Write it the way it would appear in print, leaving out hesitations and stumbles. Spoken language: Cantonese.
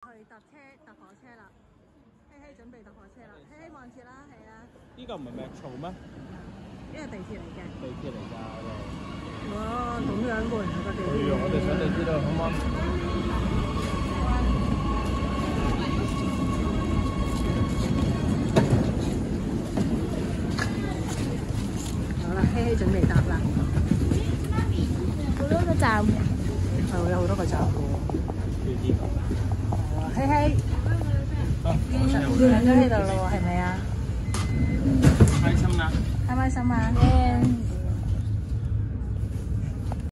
去搭火車啦。希希準備搭火車啦，希希望住啦，係啊。 呢個唔係咩槽咩？ 呢個地鐵嚟嘅。 地鐵嚟㗎， 哇，咁樣喎，原來個地鐵。 係啊，我哋上地鐵啦，好嗎？ 好啦，希希準備搭啦。 好多個站。 係會有好多個站嘅喎。希希。上咗呢度咯喎，係咪啊？ 開心啦！ 開唔開心啊？